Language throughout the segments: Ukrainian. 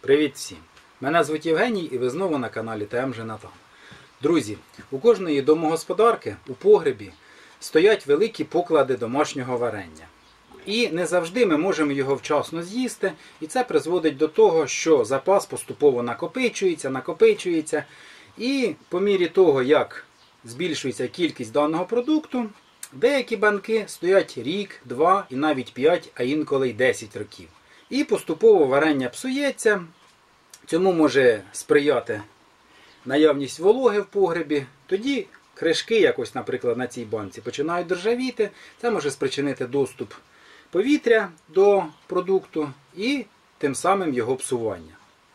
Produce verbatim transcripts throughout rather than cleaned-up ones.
Привіт всім! Мене звуть Євгеній і ви знову на каналі ТМ Женатан. Друзі, у кожної домогосподарки у погребі стоять великі поклади домашнього варення. І не завжди ми можемо його вчасно з'їсти, і це призводить до того, що запас поступово накопичується, накопичується. І по мірі того, як збільшується кількість даного продукту, деякі банки стоять рік, два і навіть п'ять, а інколи й десять років. І поступово варення псується. Цьому може сприяти наявність вологи в погребі. Тоді кришки, якось, наприклад, на цій банці, починають державіти. Це може спричинити доступ повітря до продукту і тим самим його псування.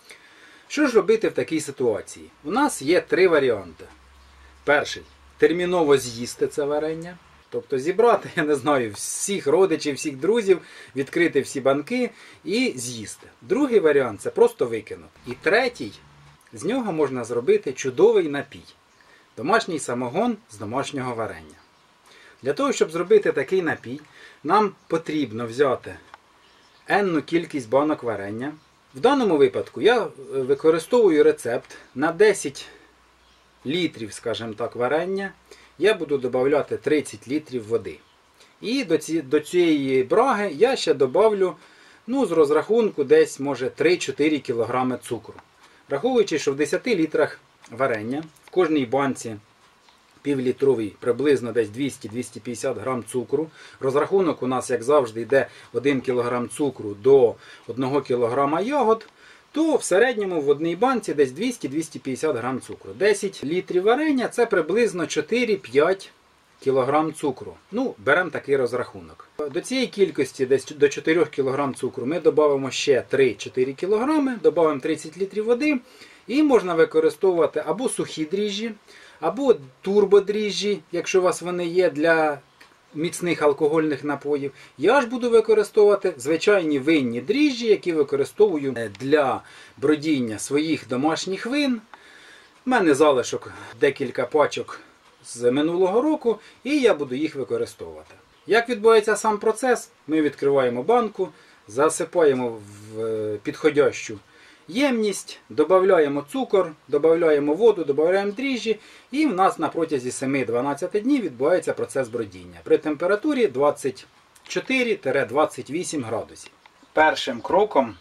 Що ж робити в такій ситуації? У нас є три варіанти. Перший – терміново з'їсти це варення. Тобто зібрати, я не знаю, всіх родичів, всіх друзів, відкрити всі банки і з'їсти. Другий варіант – це просто викинути. І третій – з нього можна зробити чудовий напій. Домашній самогон з домашнього варення. Для того, щоб зробити такий напій, нам потрібно взяти енну кількість банок варення. В даному випадку я використовую рецепт на десять літрів, скажімо так, варення. Я буду додавати тридцять літрів води. І до, ці, до цієї браги я ще додавлю, ну, з розрахунку десь, може, три-чотири кілограми цукру. Враховуючи, що в десяти літрах варення в кожній банці півлітровій приблизно десь двісті-двісті п'ятдесят грам цукру. Розрахунок у нас, як завжди, йде один кілограм цукру до одного кілограма ягод. То в середньому в одній банці десь двісті-двісті п'ятдесят грам цукру. десять літрів варення – це приблизно чотири-п'ять кілограм цукру. Ну, беремо такий розрахунок. До цієї кількості, десь до чотирьох кілограм цукру, ми додамо ще три-чотири кілограми, додамо тридцять літрів води. І можна використовувати або сухі дріжджі, або турбодріжджі, якщо у вас вони є для міцних алкогольних напоїв. Я ж буду використовувати звичайні винні дріжджі, які використовую для бродіння своїх домашніх вин. У мене залишок декілька пачок з минулого року, і я буду їх використовувати. Як відбувається сам процес? Ми відкриваємо банку, засипаємо в підходящу ємність, додаємо цукор, додаємо воду, додаємо дріжджі, і в нас на протязі семи-дванадцяти днів відбувається процес бродіння при температурі двадцять чотири - двадцять вісім градусів. Першим кроком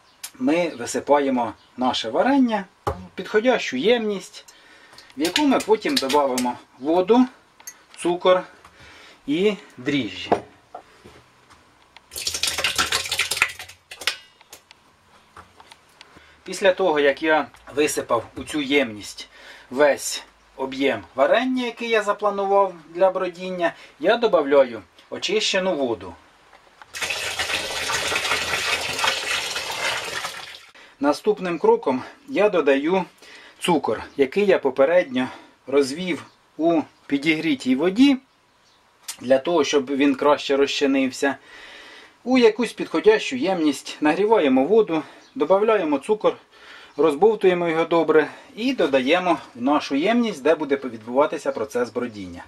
ми висипаємо наше варення в підходящу ємність, в яку ми потім додамо воду, цукор і дріжджі. Після того, як я висипав у цю ємність весь об'єм варення, який я запланував для бродіння, я додаю очищену воду. Наступним кроком я додаю цукор, який я попередньо розвів у підігрітій воді, для того, щоб він краще розчинився. У якусь підходящу ємність нагріваємо воду, додаємо цукор, розбовтуємо його добре і додаємо в нашу ємність, де буде відбуватися процес бродіння.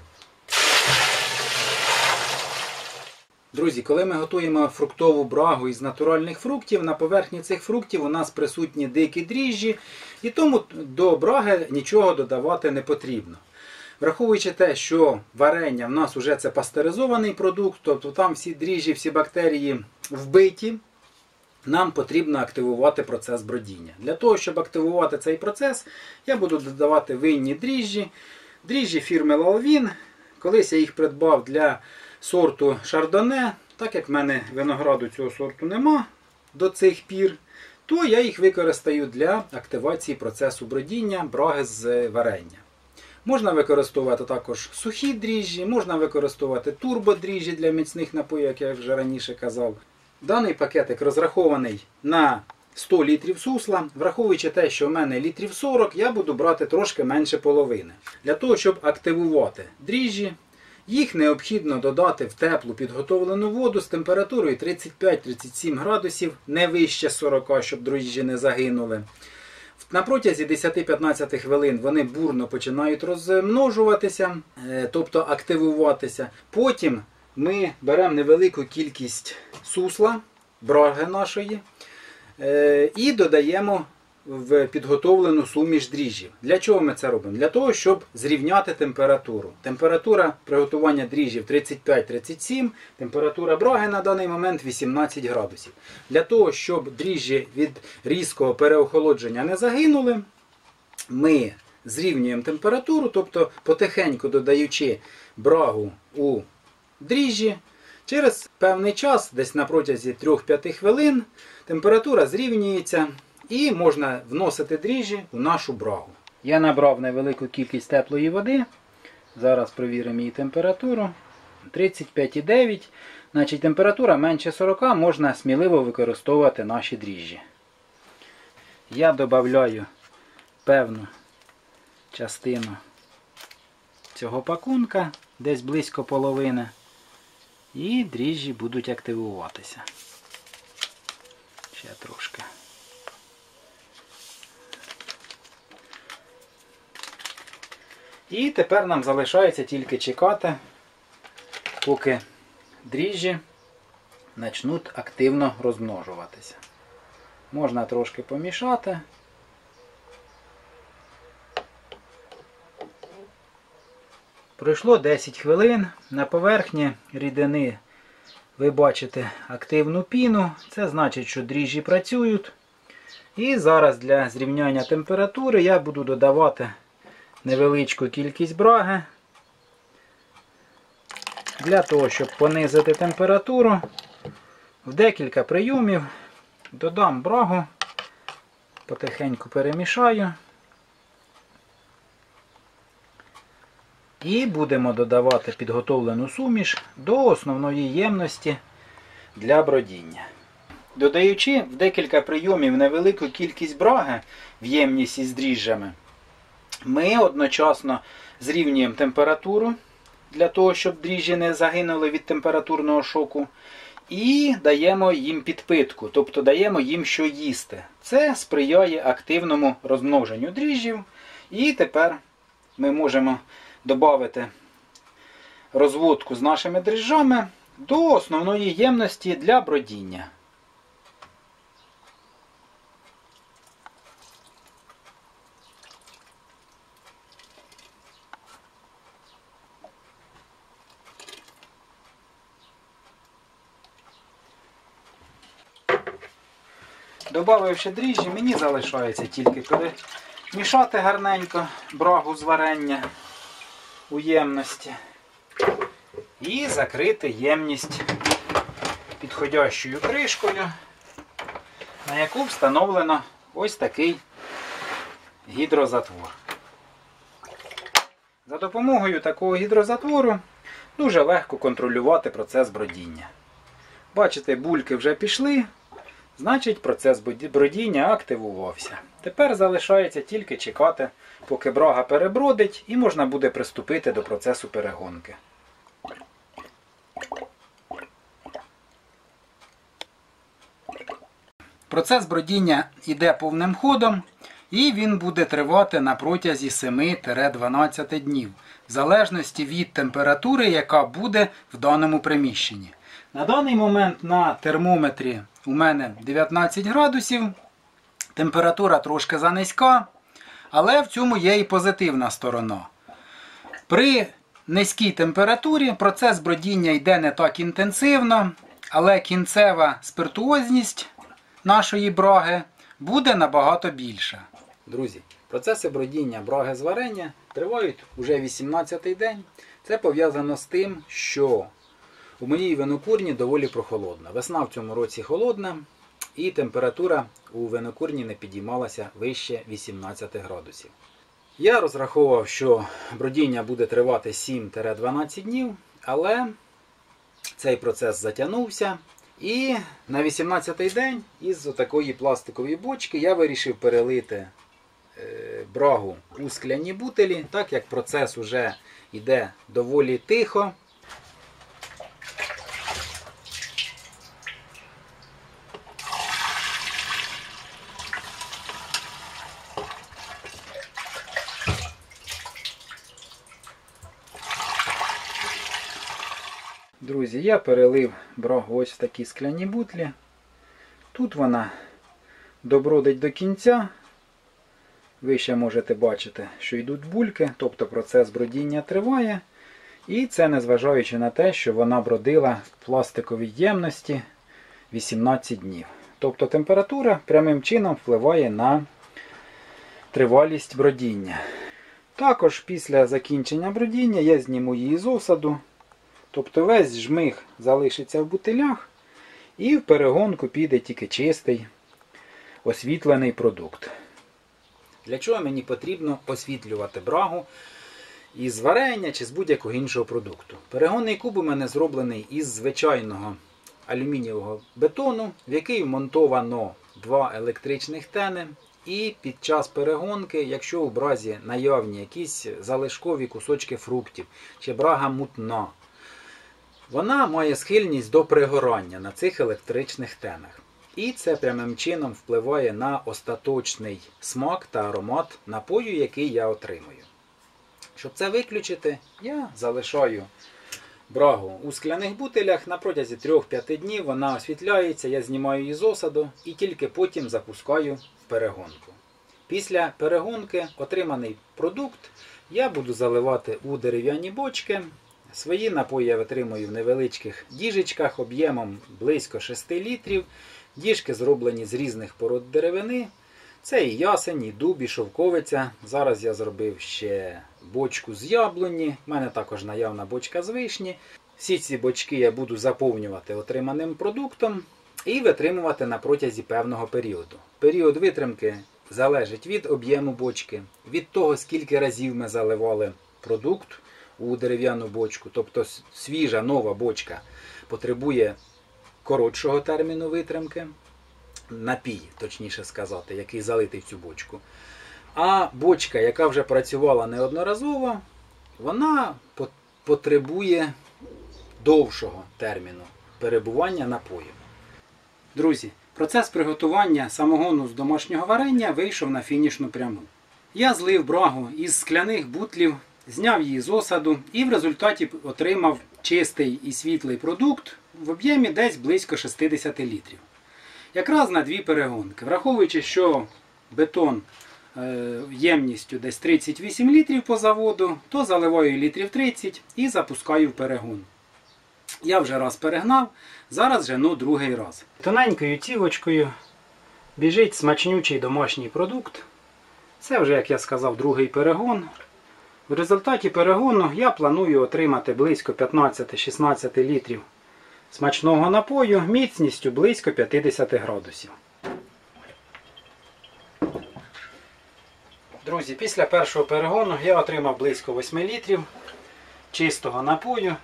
Друзі, коли ми готуємо фруктову брагу із натуральних фруктів, на поверхні цих фруктів у нас присутні дикі дріжджі, і тому до браги нічого додавати не потрібно. Враховуючи те, що варення в нас вже це пастеризований продукт, тобто там всі дріжджі, всі бактерії вбиті, нам потрібно активувати процес бродіння. Для того, щоб активувати цей процес, я буду додавати винні дріжджі. Дріжджі фірми Lalvin. Колись я їх придбав для сорту Шардоне. Так як в мене винограду цього сорту нема до цих пір, то я їх використаю для активації процесу бродіння браги з варення. Можна використовувати також сухі дріжджі, можна використовувати турбодріжджі для міцних напоїв, як я вже раніше казав. Даний пакетик розрахований на сто літрів сусла. Враховуючи те, що в мене літрів сорок, я буду брати трошки менше половини. Для того, щоб активувати дріжджі, їх необхідно додати в теплу підготовлену воду з температурою тридцять п'ять - тридцять сім градусів, не вище сорока, щоб дріжджі не загинули. На протязі десяти-п'ятнадцяти хвилин вони бурно починають розмножуватися, тобто активуватися. Потім ми беремо невелику кількість сусла, браги нашої, І додаємо в підготовлену суміш дріжджів. Для чого ми це робимо? Для того, щоб зрівняти температуру. Температура приготування дріжджів тридцять п'ять тридцять сім, температура браги на даний момент вісімнадцять градусів. Для того, щоб дріжджі від різкого переохолодження не загинули, ми зрівнюємо температуру, тобто потихеньку додаючи брагу у дріжджі. Через певний час, десь на протязі три-п'ять хвилин, температура зрівнюється і можна вносити дріжджі у нашу брагу. Я набрав невелику кількість теплої води. Зараз перевіримо її температуру. тридцять п'ять цілих дев'ять. Значить, температура менше сорока, можна сміливо використовувати наші дріжджі. Я додаю певну частину цього пакунка, десь близько половини. І дріжджі будуть активуватися. Ще трошки. І тепер нам залишається тільки чекати, поки дріжджі почнуть активно розмножуватися. Можна трошки помішати. Пройшло десять хвилин. На поверхні рідини ви бачите активну піну. Це значить, що дріжджі працюють. І зараз для зрівняння температури я буду додавати невеличку кількість браги. Для того, щоб понизити температуру, в декілька прийомів додам брагу, потихеньку перемішаю. І будемо додавати підготовлену суміш до основної ємності для бродіння. Додаючи в декілька прийомів невелику кількість браги в ємність із дріжджами, ми одночасно зрівнюємо температуру, для того, щоб дріжджі не загинули від температурного шоку, і даємо їм підпитку, тобто даємо їм що їсти. Це сприяє активному розмноженню дріжджів. І тепер ми можемо додати розводку з нашими дріжджами до основної ємності для бродіння. Добавивши дріжджі, мені залишається тільки перемішати гарненько брагу з варення у ємності і закрити ємність підходящою кришкою, на яку встановлено ось такий гідрозатвор. За допомогою такого гідрозатвору дуже легко контролювати процес бродіння. Бачите, бульки вже пішли. Значить, процес бродіння активувався. Тепер залишається тільки чекати, поки брага перебродить, і можна буде приступити до процесу перегонки. Процес бродіння йде повним ходом, і він буде тривати на протязі семи-дванадцяти днів, в залежності від температури, яка буде в даному приміщенні. На даний момент на термометрі у мене дев'ятнадцять градусів, температура трошки занизька, але в цьому є і позитивна сторона. При низькій температурі процес бродіння йде не так інтенсивно, але кінцева спиртуозність нашої браги буде набагато більша. Друзі, процеси бродіння браги з варення тривають уже вісімнадцятий день. Це пов'язано з тим, що у моїй винокурні доволі прохолодна. Весна в цьому році холодна, і температура у винокурні не підіймалася вище вісімнадцяти градусів. Я розраховував, що бродіння буде тривати сім-дванадцять днів, але цей процес затягнувся. І на вісімнадцятий день із такої пластикової бочки я вирішив перелити брагу у скляні бутилі, так як процес уже йде доволі тихо. Друзі, я перелив брагу ось в такі скляні бутлі. Тут вона добродить до кінця. Ви ще можете бачити, що йдуть бульки, тобто процес бродіння триває. І це незважаючи на те, що вона бродила в пластиковій ємності вісімнадцять днів. Тобто температура прямим чином впливає на тривалість бродіння. Також після закінчення бродіння я зніму її з осаду. Тобто весь жмих залишиться в бутилях і в перегонку піде тільки чистий освітлений продукт. Для чого мені потрібно освітлювати брагу із варення чи з будь-якого іншого продукту? Перегонний куб у мене зроблений із звичайного алюмінієвого бетону, в який вмонтовано два електричних тени. І під час перегонки, якщо у бразі наявні якісь залишкові кусочки фруктів, чи брага мутна, вона має схильність до пригорання на цих електричних тенах. І це прямим чином впливає на остаточний смак та аромат напою, який я отримую. Щоб це виключити, я залишаю брагу у скляних бутилях. На протязі трьох-п'яти днів вона освітляється, я знімаю її з осаду і тільки потім запускаю в перегонку. Після перегонки отриманий продукт я буду заливати у дерев'яні бочки. Свої напої я витримую в невеличких діжечках об'ємом близько шести літрів. Діжки зроблені з різних пород деревини. Це і ясень, і дуб, і шовковиця. Зараз я зробив ще бочку з яблуні. У мене також наявна бочка з вишні. Всі ці бочки я буду заповнювати отриманим продуктом і витримувати на протязі певного періоду. Період витримки залежить від об'єму бочки, від того, скільки разів ми заливали продукт у дерев'яну бочку. Тобто свіжа, нова бочка потребує коротшого терміну витримки, напій, точніше сказати, який залитий в цю бочку. А бочка, яка вже працювала неодноразово, вона потребує довшого терміну перебування напою. Друзі, процес приготування самогону з домашнього варення вийшов на фінішну пряму. Я злив брагу із скляних бутлів, зняв її з осаду і в результаті отримав чистий і світлий продукт в об'ємі десь близько шістдесят літрів. Якраз на дві перегонки. Враховуючи, що бетон е, ємністю десь тридцять вісім літрів по заводу, то заливаю літрів тридцять і запускаю в перегон. Я вже раз перегнав, зараз жену другий раз. Тоненькою цівочкою біжить смачнючий домашній продукт. Це вже, як я сказав, другий перегон. В результаті перегону я планую отримати близько п'ятнадцять-шістнадцять літрів смачного напою міцністю близько п'ятдесят градусів. Друзі, після першого перегону я отримав близько восьми літрів чистого напою.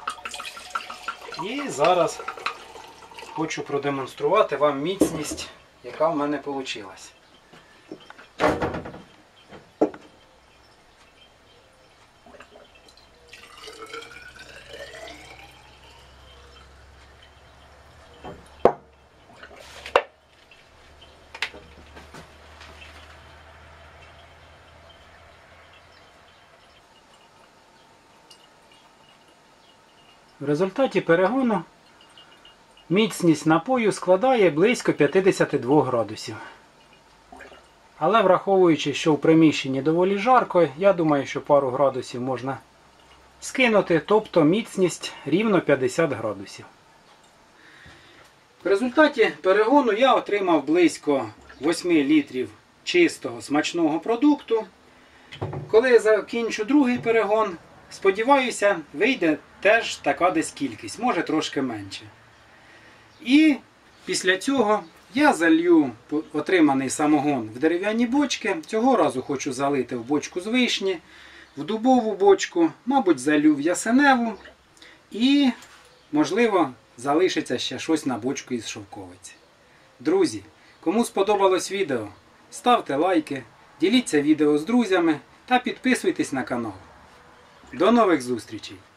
І зараз хочу продемонструвати вам міцність, яка в мене вийшла. В результаті перегону міцність напою складає близько п'ятдесят два градусів. Але враховуючи, що в приміщенні доволі жарко, я думаю, що пару градусів можна скинути, тобто міцність рівно п'ятдесят градусів. В результаті перегону я отримав близько восьми літрів чистого смачного продукту. Коли я закінчу другий перегон, сподіваюся, вийде теж така десь кількість, може трошки менше. І після цього я залью отриманий самогон в дерев'яні бочки. Цього разу хочу залити в бочку з вишні, в дубову бочку, мабуть, залью в ясеневу і, можливо, залишиться ще щось на бочку із шовковиці. Друзі, кому сподобалось відео, ставте лайки, діліться відео з друзями та підписуйтесь на канал. До нових зустрічей!